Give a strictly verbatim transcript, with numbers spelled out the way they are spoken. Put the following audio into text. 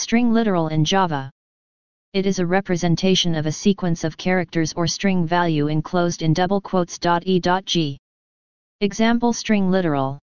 String literal in Java. It is a representation of a sequence of characters or string value enclosed in double quotes. E.g. Example string literal.